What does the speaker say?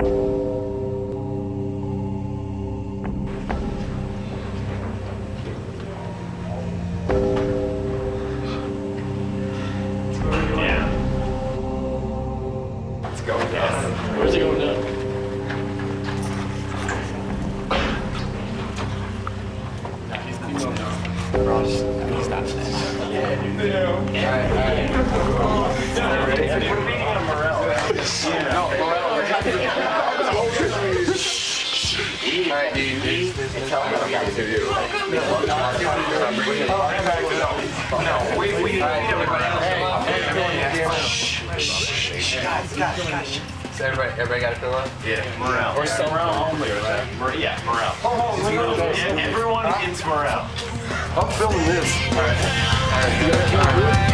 It's going down. Where's it going down? Ross, he's not saying that. Yeah, dude. Alright. We're meeting on Morel. No, Morel. Alright, dude. Tell me what we got to do. No, we need everybody else. Guys. So everybody got to fill up? Yeah, Morel. Or some Morel only, right? Yeah, Morel. Oh, everyone, it's Morel. I'm filming this. All right.